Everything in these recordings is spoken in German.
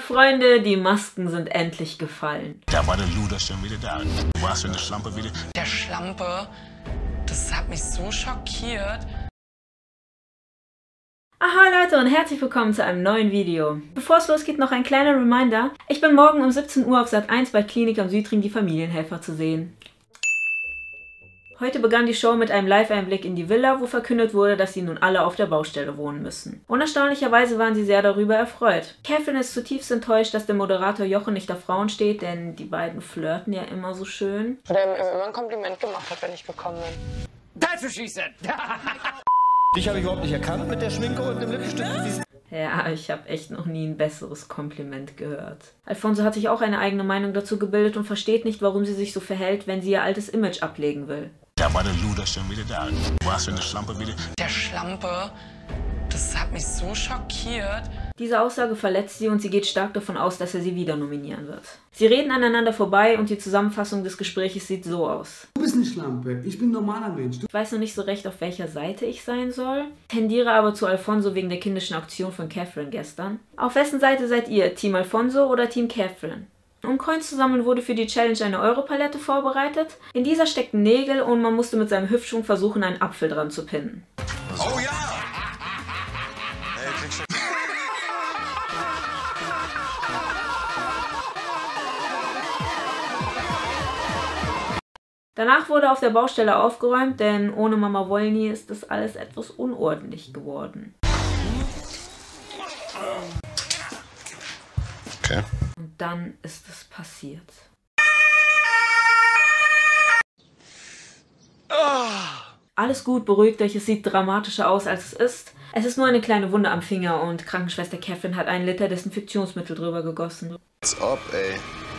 Freunde, die Masken sind endlich gefallen. Da war der Luder schon wieder da. Du warst in der Schlampe wieder. Der Schlampe, das hat mich so schockiert. Aha Leute und herzlich willkommen zu einem neuen Video. Bevor es losgeht, noch ein kleiner Reminder. Ich bin morgen um 17 Uhr auf Sat.1 bei Klinik am Südring die Familienhelfer zu sehen. Heute begann die Show mit einem Live-Einblick in die Villa, wo verkündet wurde, dass sie nun alle auf der Baustelle wohnen müssen. Und erstaunlicherweise waren sie sehr darüber erfreut. Catherine ist zutiefst enttäuscht, dass der Moderator Jochen nicht auf Frauen steht, denn die beiden flirten ja immer so schön. Der mir immer ein Kompliment gemacht hat, wenn ich gekommen bin. That's what she said. Dich habe ich überhaupt nicht erkannt mit der Schminke und dem Lippenstift. Ja, ich habe echt noch nie ein besseres Kompliment gehört. Alfonso hat sich auch eine eigene Meinung dazu gebildet und versteht nicht, warum sie sich so verhält, wenn sie ihr altes Image ablegen will. Da war der Luder schon wieder da. Du warst in der Schlampe wieder. Der Schlampe, das hat mich so schockiert. Diese Aussage verletzt sie und sie geht stark davon aus, dass er sie wieder nominieren wird. Sie reden aneinander vorbei und die Zusammenfassung des Gesprächs sieht so aus. Du bist eine Schlampe, ich bin ein normaler Mensch. Ich weiß noch nicht so recht, auf welcher Seite ich sein soll, tendiere aber zu Alfonso wegen der kindischen Aktion von Catherine gestern. Auf wessen Seite seid ihr? Team Alfonso oder Team Catherine? Um Coins zu sammeln, wurde für die Challenge eine Europalette vorbereitet. In dieser steckten Nägel und man musste mit seinem Hüftschwung versuchen, einen Apfel dran zu pinnen. Oh ja! Danach wurde auf der Baustelle aufgeräumt, denn ohne Mama Wolny ist das alles etwas unordentlich geworden. Okay. Und dann ist es passiert. Alles gut, beruhigt euch, es sieht dramatischer aus, als es ist. Es ist nur eine kleine Wunde am Finger und Krankenschwester Catherine hat 1 Liter Desinfektionsmittel drüber gegossen. What's up, ey?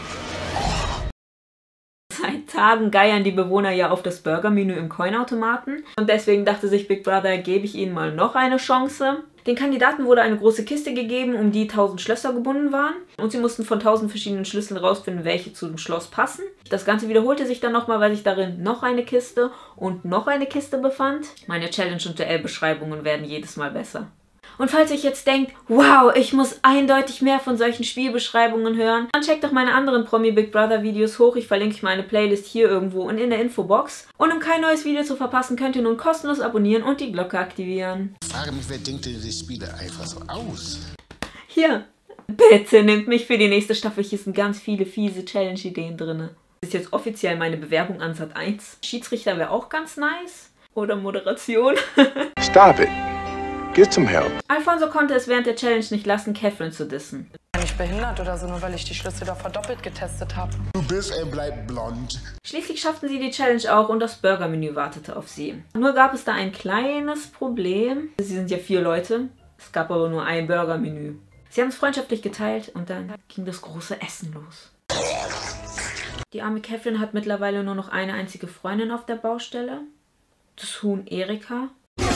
Seit Tagen geiern die Bewohner ja auf das Burgermenü im Coinautomaten und deswegen dachte sich Big Brother, gebe ich ihnen mal noch eine Chance. Den Kandidaten wurde eine große Kiste gegeben, um die 1000 Schlösser gebunden waren und sie mussten von 1000 verschiedenen Schlüsseln rausfinden, welche zu dem Schloss passen. Das Ganze wiederholte sich dann nochmal, weil sich darin noch eine Kiste und noch eine Kiste befand. Meine Challenge- und Duellbeschreibungen werden jedes Mal besser. Und falls ihr jetzt denkt, wow, ich muss eindeutig mehr von solchen Spielbeschreibungen hören, dann checkt doch meine anderen Promi Big Brother Videos hoch. Ich verlinke meine Playlist hier irgendwo und in der Infobox. Und um kein neues Video zu verpassen, könnt ihr nun kostenlos abonnieren und die Glocke aktivieren. Ich frage mich, wer denkt denn die Spiele einfach so aus? Hier, bitte nehmt mich für die nächste Staffel. Hier sind ganz viele fiese Challenge-Ideen drin. Das ist jetzt offiziell meine Bewerbung an Sat.1. Schiedsrichter wäre auch ganz nice. Oder Moderation. Stop it. Get some help. Alfonso konnte es während der Challenge nicht lassen, Catherine zu dissen. Bin ich behindert oder so, nur weil ich die Schlüssel doch verdoppelt getestet habe. Du bist und bleib blond. Schließlich schafften sie die Challenge auch und das Burgermenü wartete auf sie. Nur gab es da ein kleines Problem. Sie sind ja 4 Leute, es gab aber nur ein Burgermenü. Sie haben es freundschaftlich geteilt und dann ging das große Essen los. Die arme Catherine hat mittlerweile nur noch eine einzige Freundin auf der Baustelle. Das Huhn Erika.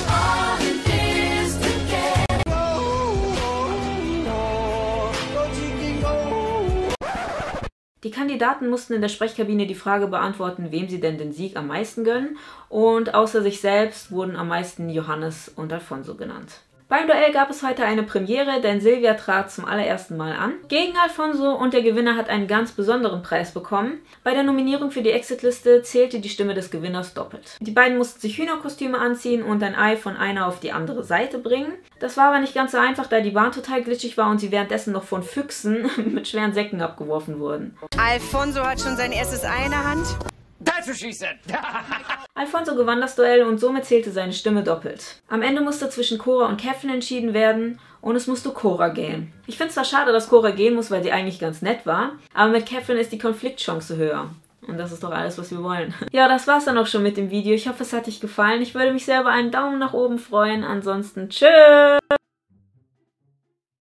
Die Kandidaten mussten in der Sprechkabine die Frage beantworten, wem sie denn den Sieg am meisten gönnen. Und außer sich selbst wurden am meisten Johannes und Alfonso genannt. Beim Duell gab es heute eine Premiere, denn Silvia trat zum allerersten Mal an gegen Alfonso und der Gewinner hat einen ganz besonderen Preis bekommen. Bei der Nominierung für die Exit-Liste zählte die Stimme des Gewinners doppelt. Die beiden mussten sich Hühnerkostüme anziehen und ein Ei von einer auf die andere Seite bringen. Das war aber nicht ganz so einfach, da die Bahn total glitschig war und sie währenddessen noch von Füchsen mit schweren Säcken abgeworfen wurden. Alfonso hat schon sein erstes Ei in der Hand. That's what she said. Alfonso gewann das Duell und somit zählte seine Stimme doppelt. Am Ende musste zwischen Cora und Catherine entschieden werden und es musste Cora gehen. Ich finde es zwar schade, dass Cora gehen muss, weil sie eigentlich ganz nett war, aber mit Catherine ist die Konfliktchance höher. Und das ist doch alles, was wir wollen. Ja, das war's dann auch schon mit dem Video. Ich hoffe, es hat euch gefallen. Ich würde mich sehr über einen Daumen nach oben freuen. Ansonsten tschüss!